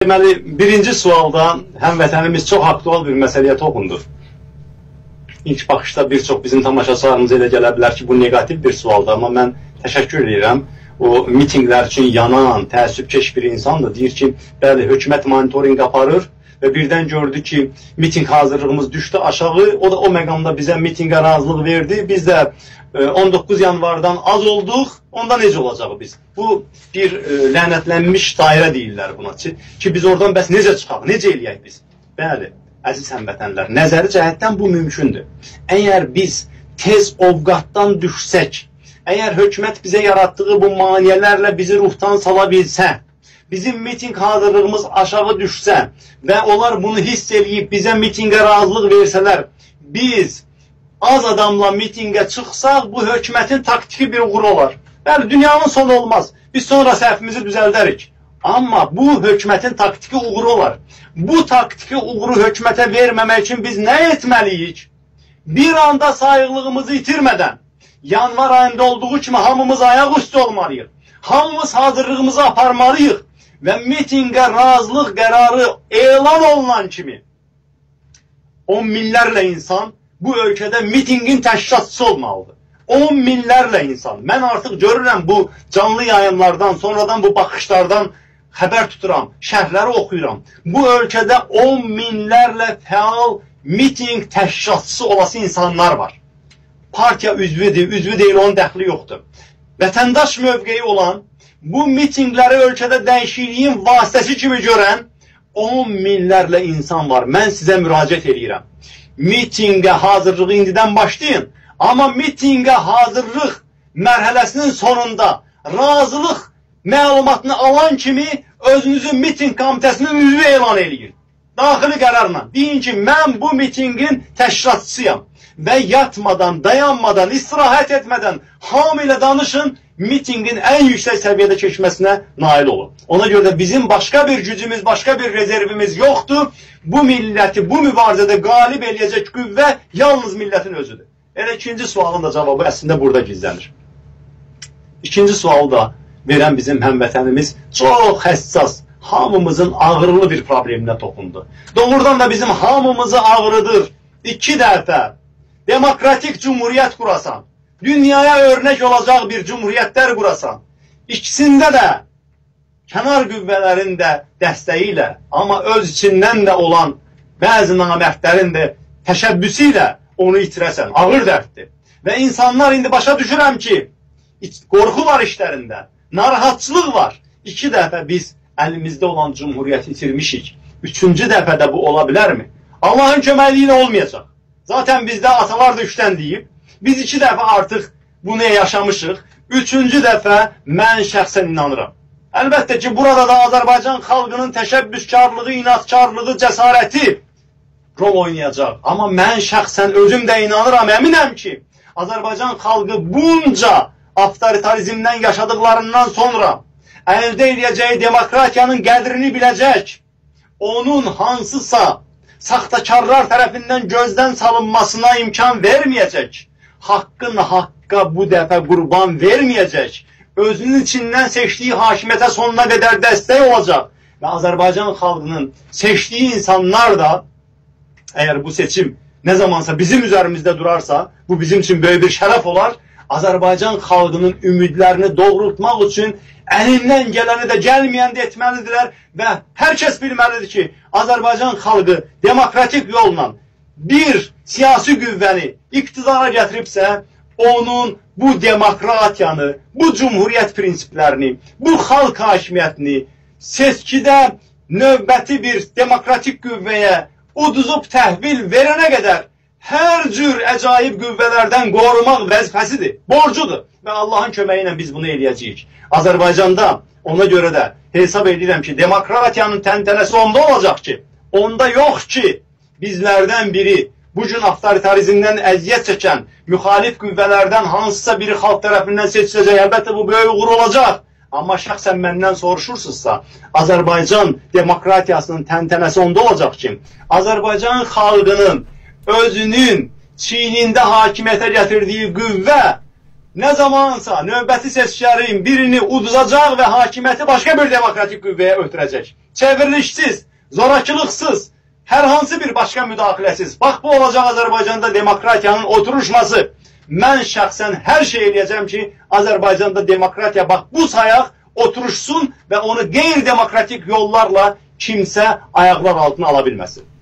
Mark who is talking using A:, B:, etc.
A: Deməli, birinci sualda həmvətənimiz çox aktual bir məsələyə toxundur. İlk baxışda bir çox bizim tamaşaçılarımız elə gələ bilər ki, bu negativ bir sualdır, amma mən təşəkkür edirəm. O mitinqlər üçün yanan, təəssübkeş bir insandır. Deyir ki, bəli, hökumət monitorinq aparır və birdən gördü ki, mitinq hazırlığımız düşdü aşağı. O da o məqamda bizə mitinqə razılıq verdi. Biz də 19 yanvardan az olduq. Onda necə olacaq biz? Bu bir lənətlənmiş dairə deyirlər buna ki, biz oradan bəs necə çıxaq, necə eləyək biz? Bəli, əziz həmvətənlər, nəzəri cəhətdən bu mümkündür. Əgər biz tez ovqatdan düşsək, əgər hökumət bizə yaratdığı bu maniyələrlə bizi ruhdan sala bilsə, bizim miting hazırlığımız aşağı düşsə və onlar bunu hiss eləyib bizə mitingə razılıq versələr, biz az adamla mitingə çıxsaq, bu hökumətin taktiki bir uğuru olar. Bəli, dünyanın sonu olmaz. Biz sonra səhvimizi düzəldərik. Amma bu hökumətin taktiki uğuru olar. Bu taktiki uğuru hökumətə verməmək üçün biz nə etməliyik? Bir anda sayıqlığımızı itirmədən, yanvar ayında olduğu kimi hamımız ayaq üstü olmalıyıq. Hamımız hazırlığımızı aparmalıyıq və mitingə razılıq qərarı elan olunan kimi 10 minlərlə insan bu ölkədə mitingin təşkilatçısı olmalıdır. 10 minlərlə insan. Mən artıq görürəm bu canlı yayınlardan, sonradan bu baxışlardan xəbər tuturam, şərhləri oxuyuram. Bu ölkədə 10 minlərlə fəal miting təşkilatçısı olası insanlar var. Partiya üzvü deyil, onun dəxli yoxdur. Vətəndaş mövqeyi olan, bu mitingləri ölkədə dəyişikliyin vasitəsi kimi görən 10 minlərlə insan var. Mən sizə müraciət edirəm. Mitingə hazırlığı indidən başlayın. Amma mitingə hazırlıq mərhələsinin sonunda razılıq məlumatını alan kimi özünüzü miting komitəsinin üzvü elan edin. Daxili qərarla. Deyin ki, mən bu mitingin təşkilatçısıyam. Və yatmadan, dayanmadan, istirahət etmədən hamı ilə danışın, mitingin ən yüksək səviyyədə keçməsinə nail olun. Ona görə də bizim başqa bir gücümüz, başqa bir rezervimiz yoxdur. Bu milləti, bu mübarizədə qalib eləyəcək qüvvə yalnız millətin özüdür. Elə ikinci sualın da cavabı əslində burada gizlənir. İkinci sualı da verən bizim həmvətənimiz çox həssas, hamımızın ağrılı bir probleminə toxundu. Doğrudan da bizim hamımızı ağrıdır. 2 dəfə demokratik cumhuriyyət qurasan, dünyaya örnək olacaq bir cumhuriyyətlər qurasan, ikisində də kənar qüvvələrin də dəstəyi ilə, amma öz içindən də olan bəzi namərdlərin də təşəbbüsü ilə onu itirəsən, ağır dərddir. Və insanlar indi başa düşürəm ki, qorxu var işlərində, narahatçılıq var. 2 dəfə biz əlimizdə olan cumhuriyyəti itirmişik. 3-cü dəfə də bu ola bilərmi? Allahın köməkliyi ilə olmayacaq. Zaten bizdə atalar da 3-dən deyib. Biz 2 dəfə artıq bunu yaşamışıq. 3-cü dəfə mən şəxsən inanıram. Əlbəttə ki, burada da Azərbaycan xalqının təşəbbüskarlığı, inatkarlığı, cəsarəti rol oynayacaq. Amma mən şəxsən özüm də inanıram, əminəm ki, Azərbaycan xalqı bunca avtoritarizmdən yaşadıqlarından sonra əldə edəcəyi demokratiyanın qədrini biləcək. Onun hansısa saxtakarlar tərəfindən gözdən salınmasına imkan verməyəcək. Haqqın haqqa bu dəfə qurban verməyəcək. Özünün içindən seçdiyi hakimiyyətə sonuna qədər dəstək olacaq. Və Azərbaycan xalqının seçdiyi insanlar da, əgər bu seçim nə zamansa bizim üzərimizdə durarsa, bu bizim üçün böyük bir şərəf olar. Azərbaycan xalqının ümidlərini doğrultmaq üçün əlindən gələni də gəlməyən də etməlidirlər və hər kəs bilməlidir ki, Azərbaycan xalqı demokratik yolla bir siyasi qüvvəni iqtidara gətiribsə, onun bu demokratiyanı, bu cumhuriyyət prinsiplərini, bu xalq hakimiyyətini seçkidə növbəti bir demokratik qüvvəyə uduzub təhvil verənə qədər hər cür əcaib qüvvələrdən qorumaq vəzifəsidir, borcudur və Allahın köməyi ilə biz bunu eləyəcəyik. Azərbaycanda ona görə də hesab edirəm ki, demokratiyanın təntənəsi onda olacaq ki, onda yox ki, bizlərdən biri bu gün avtoritarizmdən əziyyət çəkən müxalif qüvvələrdən hansısa biri xalq tərəfindən seçiləcək. Əlbəttə bu böyük uğur olacaq. Amma şəxsən məndən soruşursunuzsa, Azərbaycan demokratiyasının təntənəsi onda olacaq ki, Azərbaycan xalqının özünün çiynində hakimiyyətə gətirdiyi qüvvə nə zamansa növbəti seçkilərin birini uduzacaq və hakimiyyəti başqa bir demokratik qüvvəyə ötürəcək. Çevrilişsiz, zorakılıqsız, hər hansı bir başqa müdaxiləsiz. Bax, bu olacaq Azərbaycanda demokratiyanın oturuşması. Mən şəxsən hər şey eləyəcəm ki, Azərbaycanda demokratiya bax bu sayaq oturuşsun və onu qeyri-demokratik yollarla kimsə ayaqlar altına ala bilməsin.